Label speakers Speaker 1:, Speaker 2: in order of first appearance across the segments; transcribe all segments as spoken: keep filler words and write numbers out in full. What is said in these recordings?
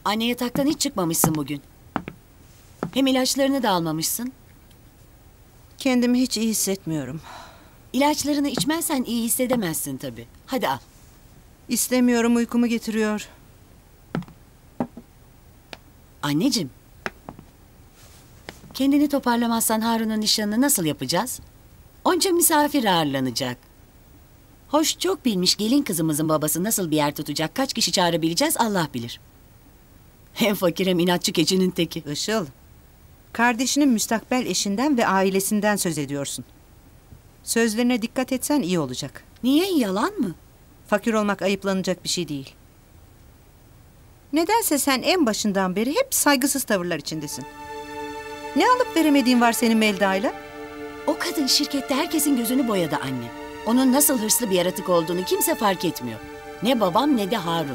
Speaker 1: Anne yataktan hiç çıkmamışsın bugün. Hem ilaçlarını da almamışsın.
Speaker 2: Kendimi hiç iyi hissetmiyorum.
Speaker 1: İlaçlarını içmezsen iyi hissedemezsin tabii. Hadi al.
Speaker 2: İstemiyorum, uykumu getiriyor.
Speaker 1: Anneciğim. Kendini toparlamazsan Harun'un nişanını nasıl yapacağız? Onca misafir ağırlanacak. Hoş, çok bilmiş gelin kızımızın babası nasıl bir yer tutacak, kaç kişi çağırabileceğiz Allah bilir. Hem fakir hem inatçı keçinin teki.
Speaker 2: Işıl, kardeşinin müstakbel eşinden ve ailesinden söz ediyorsun. Sözlerine dikkat etsen iyi olacak.
Speaker 1: Niye, yalan mı?
Speaker 2: Fakir olmak ayıplanacak bir şey değil. Nedense sen en başından beri hep saygısız tavırlar içindesin. Ne alıp veremediğin var senin Melda'yla?
Speaker 1: O kadın şirkette herkesin gözünü boyadı anne. Onun nasıl hırslı bir yaratık olduğunu kimse fark etmiyor. Ne babam ne de Harun.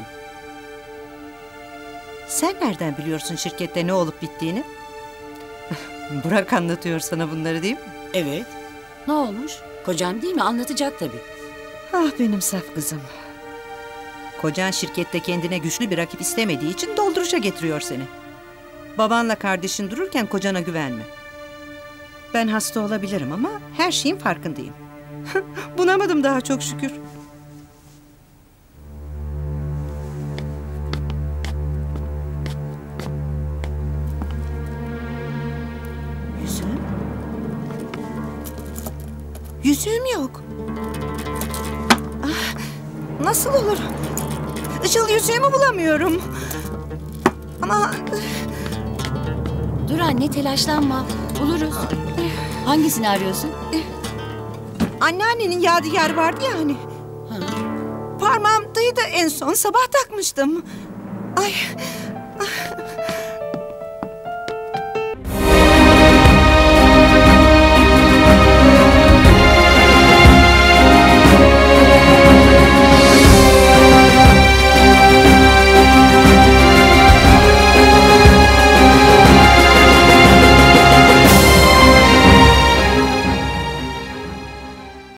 Speaker 2: Sen nereden biliyorsun şirkette ne olup bittiğini? Burak anlatıyor sana bunları, değil mi?
Speaker 1: Evet. Ne olmuş? Kocan değil mi? Anlatacak tabii.
Speaker 2: Ah benim saf kızım. Kocan şirkette kendine güçlü bir rakip istemediği için dolduruşa getiriyor seni. Babanla kardeşin dururken kocana güvenme. Ben hasta olabilirim ama her şeyin farkındayım. Bunamadım daha, çok şükür. Yüzüğüm? Yüzüğüm yok. Ah, nasıl olur? Işıl, yüzüğümü bulamıyorum. Ama...
Speaker 1: Dur anne, telaşlanma. Buluruz. Hangisini arıyorsun?
Speaker 2: Anneannenin yadigarı vardı ya hani.
Speaker 1: Ha.
Speaker 2: Parmağımdaydı en son, sabah takmıştım. Ay.